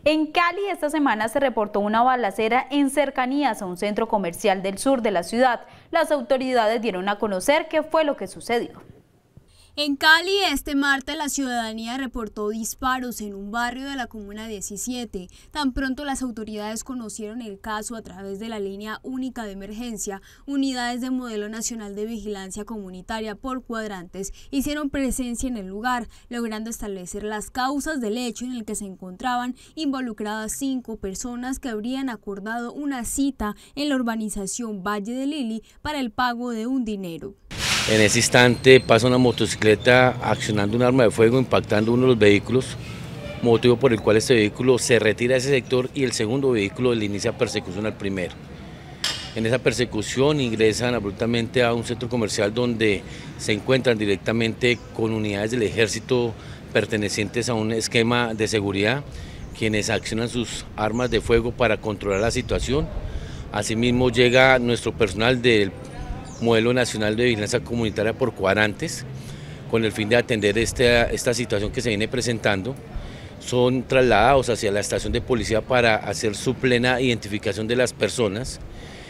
En Cali esta semana se reportó una balacera en cercanías a un centro comercial del sur de la ciudad. Las autoridades dieron a conocer qué fue lo que sucedió. En Cali, este martes, la ciudadanía reportó disparos en un barrio de la Comuna 17. Tan pronto las autoridades conocieron el caso a través de la línea única de emergencia, unidades de Modelo Nacional de Vigilancia Comunitaria por cuadrantes hicieron presencia en el lugar, logrando establecer las causas del hecho en el que se encontraban involucradas 5 personas que habrían acordado una cita en la urbanización Valle de Lili para el pago de un dinero. En ese instante pasa una motocicleta accionando un arma de fuego, impactando uno de los vehículos, motivo por el cual este vehículo se retira de ese sector y el segundo vehículo le inicia persecución al primero. En esa persecución ingresan abruptamente a un centro comercial donde se encuentran directamente con unidades del ejército pertenecientes a un esquema de seguridad, quienes accionan sus armas de fuego para controlar la situación. Asimismo llega nuestro personal del Modelo Nacional de Vigilancia Comunitaria por cuadrantes, con el fin de atender esta situación que se viene presentando. Son trasladados hacia la estación de policía para hacer su plena identificación de las personas.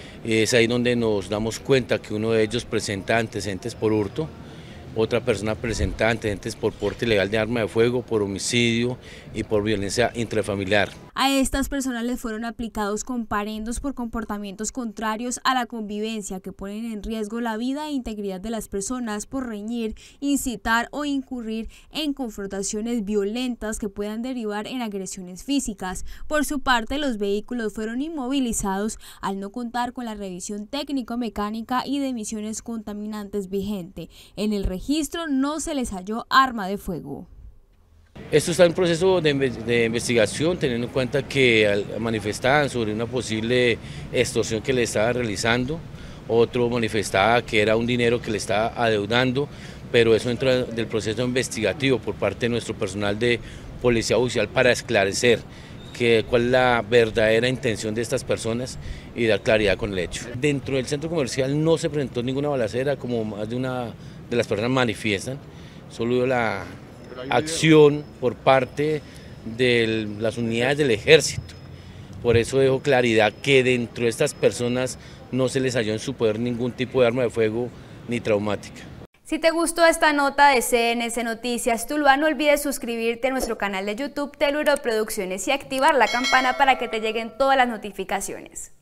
Es ahí donde nos damos cuenta que uno de ellos presenta antecedentes por hurto, otra persona presenta antecedentes por porte ilegal de arma de fuego, por homicidio y por violencia intrafamiliar. A estas personas les fueron aplicados comparendos por comportamientos contrarios a la convivencia que ponen en riesgo la vida e integridad de las personas por reñir, incitar o incurrir en confrontaciones violentas que puedan derivar en agresiones físicas. Por su parte, los vehículos fueron inmovilizados al no contar con la revisión técnico-mecánica y de emisiones contaminantes vigente. En el registro no se les halló arma de fuego. Esto está en proceso de investigación, teniendo en cuenta que manifestaban sobre una posible extorsión que le estaba realizando, otro manifestaba que era un dinero que le estaba adeudando, pero eso entra del proceso investigativo por parte de nuestro personal de Policía Judicial para esclarecer cuál es la verdadera intención de estas personas y dar claridad con el hecho. Dentro del centro comercial no se presentó ninguna balacera, como más de una de las personas manifiestan, solo hubo la acción por parte de las unidades del ejército. Por eso dejo claridad que dentro de estas personas no se les halló en su poder ningún tipo de arma de fuego ni traumática. Si te gustó esta nota de CNC Noticias Tuluá, no olvides suscribirte a nuestro canal de YouTube Teluro Producciones y activar la campana para que te lleguen todas las notificaciones.